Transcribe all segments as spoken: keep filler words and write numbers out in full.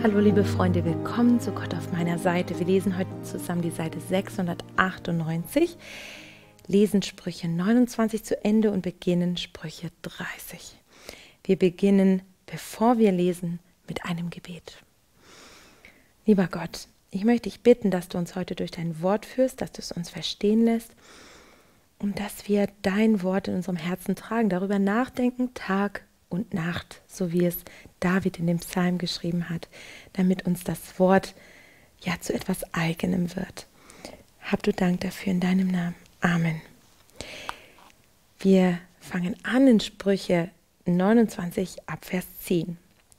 Hallo liebe Freunde, willkommen zu Gott auf meiner Seite. Wir lesen heute zusammen die Seite sechshundertachtundneunzig, lesen Sprüche neunundzwanzig zu Ende und beginnen Sprüche dreißig. Wir beginnen, bevor wir lesen, mit einem Gebet. Lieber Gott, ich möchte dich bitten, dass du uns heute durch dein Wort führst, dass du es uns verstehen lässt und dass wir dein Wort in unserem Herzen tragen, darüber nachdenken, Tag und Nacht, so wie es David in dem Psalm geschrieben hat, damit uns das Wort ja zu etwas Eigenem wird. Hab du Dank dafür in deinem Namen. Amen. Wir fangen an in Sprüche neunundzwanzig ab Vers zehn.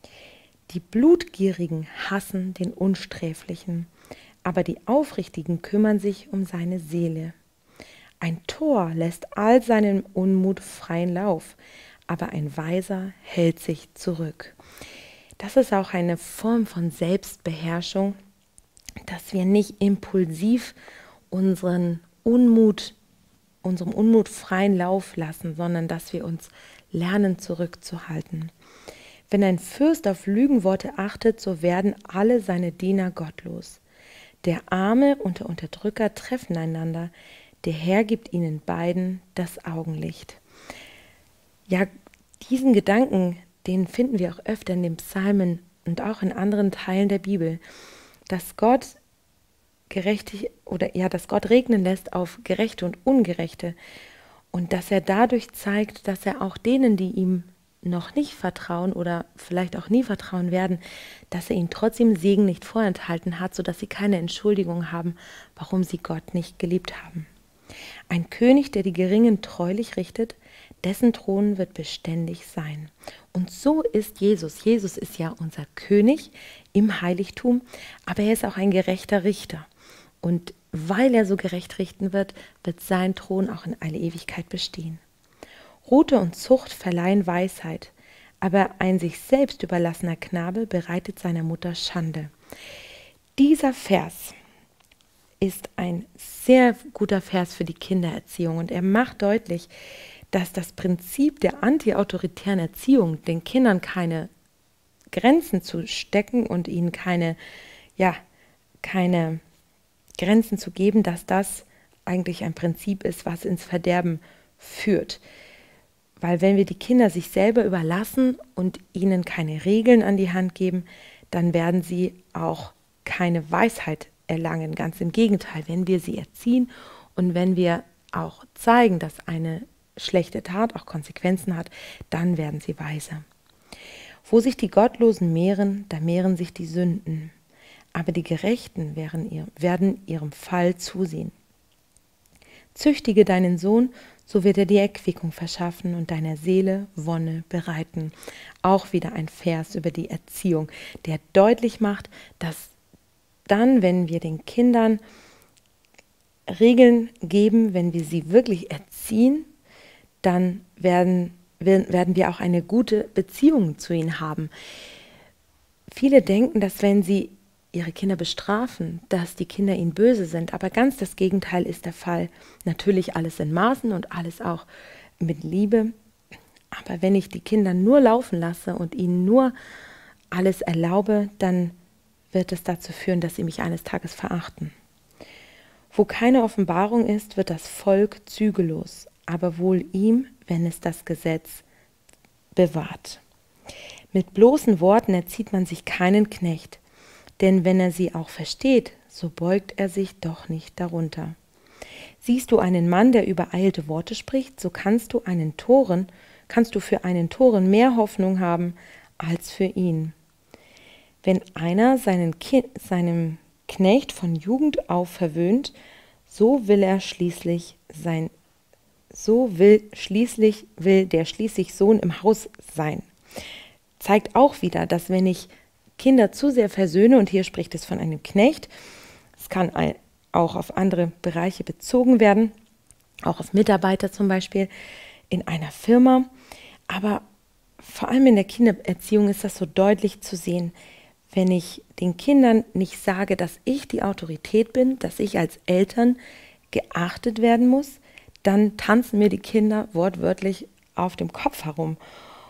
Die Blutgierigen hassen den Unsträflichen, aber die Aufrichtigen kümmern sich um seine Seele. Ein Tor lässt all seinen Unmut freien Lauf, aber ein Weiser hält sich zurück. Das ist auch eine Form von Selbstbeherrschung, dass wir nicht impulsiv unseren Unmut, unserem Unmut freien Lauf lassen, sondern dass wir uns lernen zurückzuhalten. Wenn ein Fürst auf Lügenworte achtet, so werden alle seine Diener gottlos. Der Arme und der Unterdrücker treffen einander, der Herr gibt ihnen beiden das Augenlicht. Ja, diesen Gedanken, den finden wir auch öfter in den Psalmen und auch in anderen Teilen der Bibel, dass Gott gerechtig oder ja, dass Gott regnen lässt auf Gerechte und Ungerechte und dass er dadurch zeigt, dass er auch denen, die ihm noch nicht vertrauen oder vielleicht auch nie vertrauen werden, dass er ihnen trotzdem Segen nicht vorenthalten hat, sodass sie keine Entschuldigung haben, warum sie Gott nicht geliebt haben. Ein König, der die Geringen treulich richtet, dessen Thron wird beständig sein. Und so ist Jesus. Jesus ist ja unser König im Heiligtum, aber er ist auch ein gerechter Richter. Und weil er so gerecht richten wird, wird sein Thron auch in alle Ewigkeit bestehen. Rute und Zucht verleihen Weisheit, aber ein sich selbst überlassener Knabe bereitet seiner Mutter Schande. Dieser Vers ist ein sehr guter Vers für die Kindererziehung und er macht deutlich, dass das Prinzip der antiautoritären Erziehung, den Kindern keine Grenzen zu stecken und ihnen keine, ja, keine Grenzen zu geben, dass das eigentlich ein Prinzip ist, was ins Verderben führt. Weil wenn wir die Kinder sich selber überlassen und ihnen keine Regeln an die Hand geben, dann werden sie auch keine Weisheit erlangen. Ganz im Gegenteil, wenn wir sie erziehen und wenn wir auch zeigen, dass eine schlechte Tat auch Konsequenzen hat, dann werden sie weise. Wo sich die Gottlosen mehren, da mehren sich die Sünden, aber die Gerechten werden ihrem Fall zusehen. Züchtige deinen Sohn, so wird er dir Erquickung verschaffen und deiner Seele Wonne bereiten. Auch wieder ein Vers über die Erziehung, der deutlich macht, dass dann, wenn wir den Kindern Regeln geben, wenn wir sie wirklich erziehen, dann werden, werden wir auch eine gute Beziehung zu ihnen haben. Viele denken, dass wenn sie ihre Kinder bestrafen, dass die Kinder ihnen böse sind, aber ganz das Gegenteil ist der Fall. Natürlich alles in Maßen und alles auch mit Liebe, aber wenn ich die Kinder nur laufen lasse und ihnen nur alles erlaube, dann wird es dazu führen, dass sie mich eines Tages verachten. Wo keine Offenbarung ist, wird das Volk zügellos, aber wohl ihm, wenn es das Gesetz bewahrt. Mit bloßen Worten erzieht man sich keinen Knecht, denn wenn er sie auch versteht, so beugt er sich doch nicht darunter. Siehst du einen Mann, der übereilte Worte spricht, so kannst du einen Toren, kannst du für einen Toren mehr Hoffnung haben als für ihn. Wenn einer seinen Ki- seinem Knecht von Jugend auf verwöhnt, so will er schließlich sein, so will schließlich will der schließlich Sohn im Haus sein. Zeigt auch wieder, dass wenn ich Kinder zu sehr versöhne, und hier spricht es von einem Knecht, es kann auch auf andere Bereiche bezogen werden, auch auf Mitarbeiter zum Beispiel in einer Firma, aber vor allem in der Kindererziehung ist das so deutlich zu sehen, wenn ich den Kindern nicht sage, dass ich die Autorität bin, dass ich als Eltern geachtet werden muss, dann tanzen mir die Kinder wortwörtlich auf dem Kopf herum.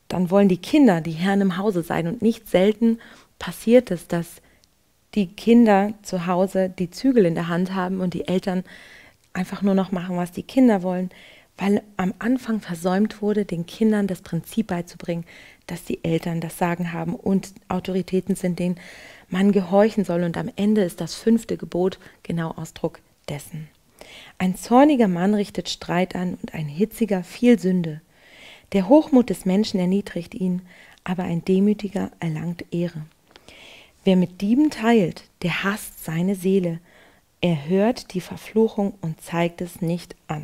dann wollen die Kinder die Herren im Hause sein. Und nicht selten passiert es, dass die Kinder zu Hause die Zügel in der Hand haben und die Eltern einfach nur noch machen, was die Kinder wollen, weil am Anfang versäumt wurde, den Kindern das Prinzip beizubringen, dass die Eltern das Sagen haben und Autoritäten sind, denen man gehorchen soll. Und am Ende ist das fünfte Gebot genau Ausdruck dessen. Ein zorniger Mann richtet Streit an und ein hitziger viel Sünde. Der Hochmut des Menschen erniedrigt ihn, aber ein Demütiger erlangt Ehre. Wer mit Dieben teilt, der hasst seine Seele. Er hört die Verfluchung und zeigt es nicht an.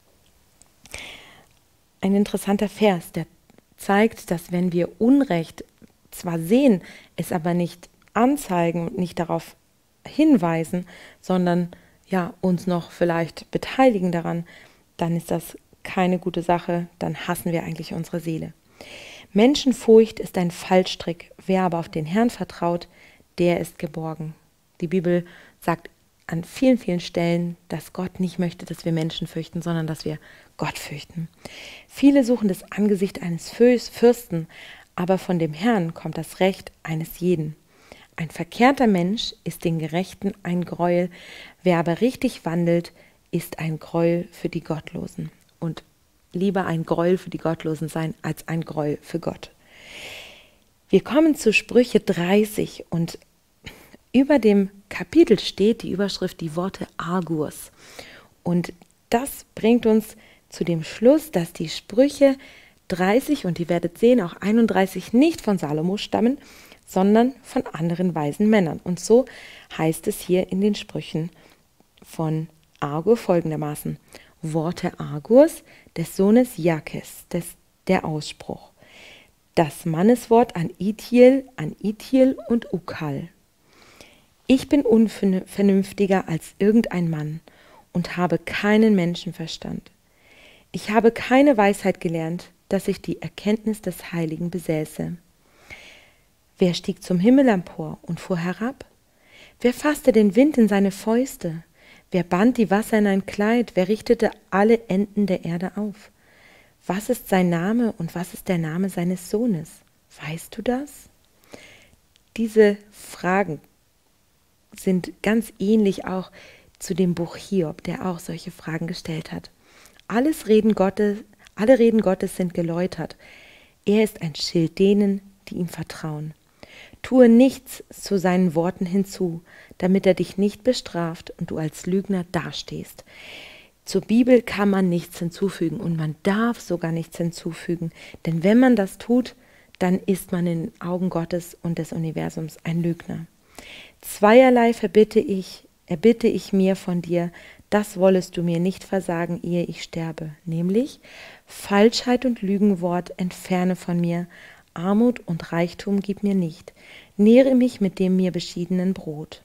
Ein interessanter Vers, der zeigt, dass wenn wir Unrecht zwar sehen, es aber nicht anzeigen und nicht darauf hinweisen, sondern ja, uns noch vielleicht beteiligen daran, dann ist das keine gute Sache, dann hassen wir eigentlich unsere Seele. Menschenfurcht ist ein Fallstrick, wer aber auf den Herrn vertraut, der ist geborgen. Die Bibel sagt an vielen, vielen Stellen, dass Gott nicht möchte, dass wir Menschen fürchten, sondern dass wir Gott fürchten. Viele suchen das Angesicht eines Fürsten, aber von dem Herrn kommt das Recht eines jeden. Ein verkehrter Mensch ist den Gerechten ein Greuel, wer aber richtig wandelt, ist ein Greuel für die Gottlosen. Und lieber ein Greuel für die Gottlosen sein, als ein Greuel für Gott. Wir kommen zu Sprüche dreißig und über dem Kapitel steht die Überschrift, die Worte Argus. Und das bringt uns zu dem Schluss, dass die Sprüche dreißig und ihr werdet sehen, auch einunddreißig nicht von Salomo stammen, sondern von anderen weisen Männern. Und so heißt es hier in den Sprüchen von Agur folgendermaßen: Worte Agurs, des Sohnes Jakes, des, der Ausspruch. Das Manneswort an Ithiel, an Ithiel und Ukal. Ich bin unvernünftiger als irgendein Mann und habe keinen Menschenverstand. Ich habe keine Weisheit gelernt, dass ich die Erkenntnis des Heiligen besäße. Wer stieg zum Himmel empor und fuhr herab? Wer fasste den Wind in seine Fäuste? Wer band die Wasser in ein Kleid? Wer richtete alle Enden der Erde auf? Was ist sein Name und was ist der Name seines Sohnes? Weißt du das? Diese Fragen sind ganz ähnlich auch zu dem Buch Hiob, der auch solche Fragen gestellt hat. Alles Reden Gottes, alle Reden Gottes sind geläutert. Er ist ein Schild denen, die ihm vertrauen. Tue nichts zu seinen Worten hinzu, damit er dich nicht bestraft und du als Lügner dastehst. Zur Bibel kann man nichts hinzufügen und man darf sogar nichts hinzufügen, denn wenn man das tut, dann ist man in den Augen Gottes und des Universums ein Lügner. Zweierlei verbitte ich, erbitte ich mir von dir, das wollest du mir nicht versagen, ehe ich sterbe, nämlich Falschheit und Lügenwort entferne von mir, Armut und Reichtum gib mir nicht, nähre mich mit dem mir beschiedenen Brot.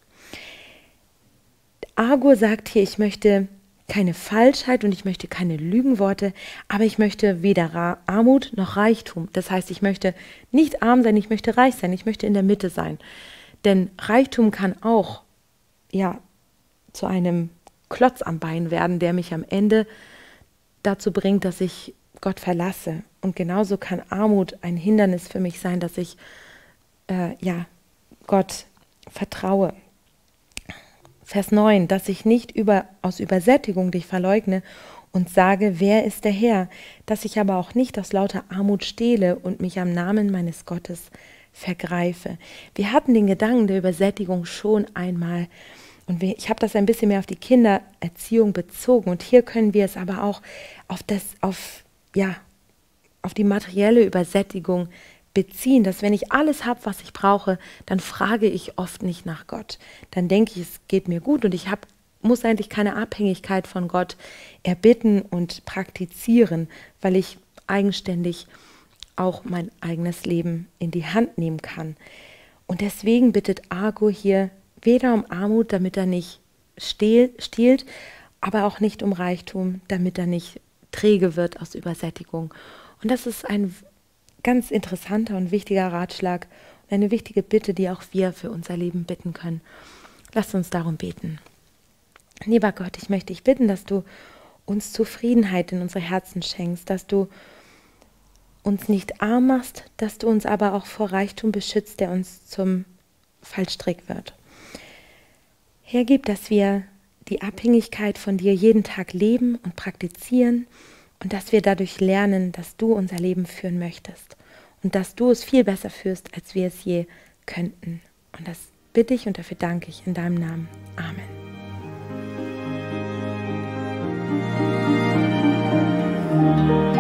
Agur sagt hier, ich möchte keine Falschheit und ich möchte keine Lügenworte, aber ich möchte weder Armut noch Reichtum. Das heißt, ich möchte nicht arm sein, ich möchte reich sein, ich möchte in der Mitte sein. Denn Reichtum kann auch ja, zu einem Klotz am Bein werden, der mich am Ende dazu bringt, dass ich Gott verlasse. Und genauso kann Armut ein Hindernis für mich sein, dass ich äh, ja, Gott vertraue. Vers neun, dass ich nicht über, aus Übersättigung dich verleugne und sage, wer ist der Herr, dass ich aber auch nicht aus lauter Armut stehle und mich am Namen meines Gottes vergreife. Wir hatten den Gedanken der Übersättigung schon einmal und wir, ich habe das ein bisschen mehr auf die Kindererziehung bezogen und hier können wir es aber auch auf, das, auf, ja, auf die materielle Übersättigung beziehen, dass wenn ich alles habe, was ich brauche, dann frage ich oft nicht nach Gott. Dann denke ich, es geht mir gut und ich hab, muss eigentlich keine Abhängigkeit von Gott erbitten und praktizieren, weil ich eigenständig auch mein eigenes Leben in die Hand nehmen kann. Und deswegen bittet Agur hier weder um Armut, damit er nicht stiehlt, aber auch nicht um Reichtum, damit er nicht träge wird aus Übersättigung. Und das ist ein ganz interessanter und wichtiger Ratschlag und eine wichtige Bitte, die auch wir für unser Leben bitten können. Lasst uns darum beten. Lieber Gott, ich möchte dich bitten, dass du uns Zufriedenheit in unsere Herzen schenkst, dass du uns nicht arm machst, dass du uns aber auch vor Reichtum beschützt, der uns zum Fallstrick wird. Herr, gib, dass wir die Abhängigkeit von dir jeden Tag leben und praktizieren und dass wir dadurch lernen, dass du unser Leben führen möchtest und dass du es viel besser führst, als wir es je könnten. Und das bitte ich und dafür danke ich in deinem Namen. Amen.